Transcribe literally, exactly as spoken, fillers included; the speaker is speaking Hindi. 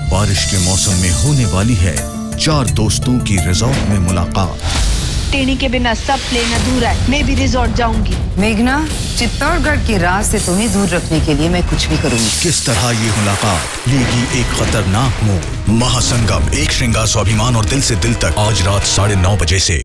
बारिश के मौसम में होने वाली है चार दोस्तों की रिजॉर्ट में मुलाकात। टेढ़ी के बिना सब प्लेन अधूरा है। मैं भी रिजॉर्ट जाऊंगी। मेघना, चित्तौड़गढ़ की राह से तुम्हें दूर रखने के लिए मैं कुछ भी करूंगी। किस तरह ये मुलाकात लेगी एक खतरनाक मोड़। महासंगम, एक श्रृंगार, स्वाभिमान और दिल से दिल तक, आज रात साढ़े नौ बजे से।